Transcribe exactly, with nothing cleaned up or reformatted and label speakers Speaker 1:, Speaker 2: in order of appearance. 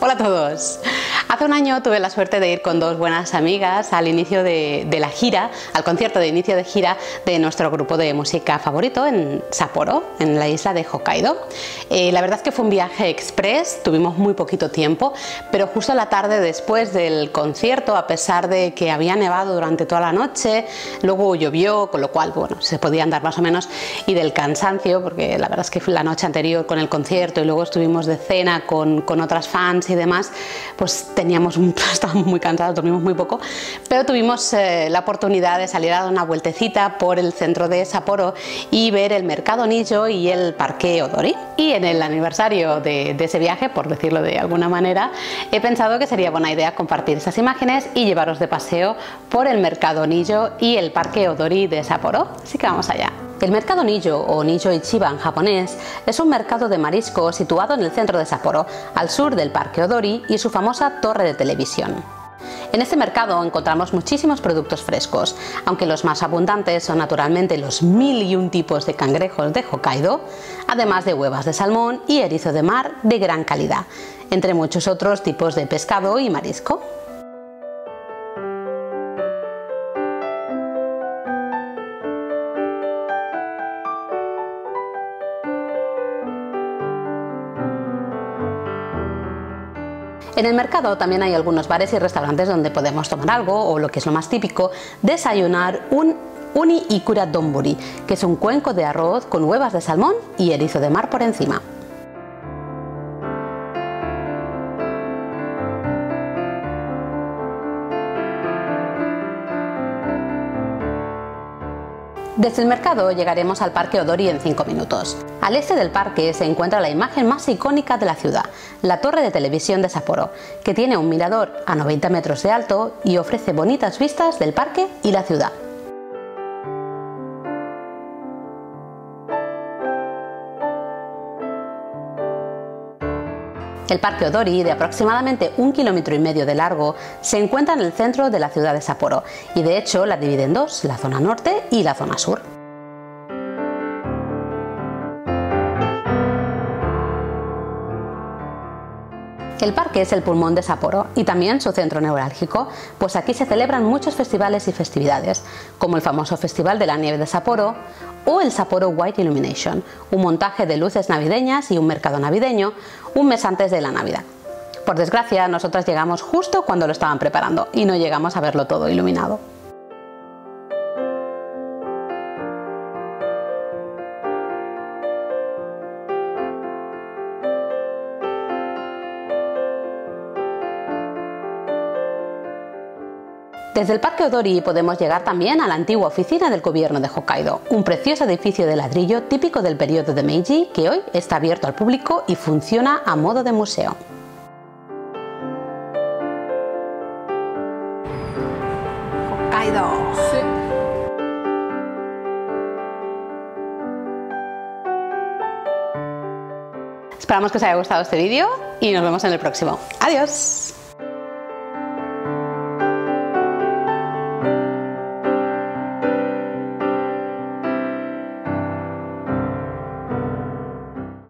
Speaker 1: Hola a todos. Hace un año tuve la suerte de ir con dos buenas amigas al inicio de, de la gira, al concierto de inicio de gira de nuestro grupo de música favorito en Sapporo, en la isla de Hokkaido. Eh, la verdad es que fue un viaje express, tuvimos muy poquito tiempo, pero justo la tarde después del concierto, a pesar de que había nevado durante toda la noche, luego llovió, con lo cual, bueno, se podía andar más o menos, y del cansancio, porque la verdad es que fue la noche anterior con el concierto y luego estuvimos de cena con, con otras fans y demás, pues teníamos, estábamos muy cansados, dormimos muy poco, pero tuvimos eh, la oportunidad de salir a dar una vueltecita por el centro de Sapporo y ver el mercado Nijo y el parque Odori. Y en el aniversario de, de ese viaje, por decirlo de alguna manera, he pensado que sería buena idea compartir esas imágenes y llevaros de paseo por el mercado Nijo y el parque Odori de Sapporo, así que vamos allá. El mercado Nijo, o Nijo Ichiba en japonés, es un mercado de marisco situado en el centro de Sapporo, al sur del parque Odori y su famosa torre de televisión. En este mercado encontramos muchísimos productos frescos, aunque los más abundantes son naturalmente los mil y un tipos de cangrejos de Hokkaido, además de huevas de salmón y erizo de mar de gran calidad, entre muchos otros tipos de pescado y marisco. En el mercado también hay algunos bares y restaurantes donde podemos tomar algo, o lo que es lo más típico, desayunar un uni ikura donburi, que es un cuenco de arroz con huevas de salmón y erizo de mar por encima. Desde el mercado llegaremos al parque Odori en cinco minutos. Al este del parque se encuentra la imagen más icónica de la ciudad, la torre de televisión de Sapporo, que tiene un mirador a noventa metros de alto y ofrece bonitas vistas del parque y la ciudad. El parque Odori, de aproximadamente un kilómetro y medio de largo, se encuentra en el centro de la ciudad de Sapporo y de hecho la divide en dos, la zona norte y la zona sur. El parque es el pulmón de Sapporo y también su centro neurálgico, pues aquí se celebran muchos festivales y festividades, como el famoso Festival de la Nieve de Sapporo o el Sapporo White Illumination, un montaje de luces navideñas y un mercado navideño un mes antes de la Navidad. Por desgracia, nosotras llegamos justo cuando lo estaban preparando y no llegamos a verlo todo iluminado. Desde el parque Odori podemos llegar también a la antigua oficina del gobierno de Hokkaido, un precioso edificio de ladrillo típico del periodo de Meiji que hoy está abierto al público y funciona a modo de museo. Hokkaido. Sí. Esperamos que os haya gustado este vídeo y nos vemos en el próximo. ¡Adiós!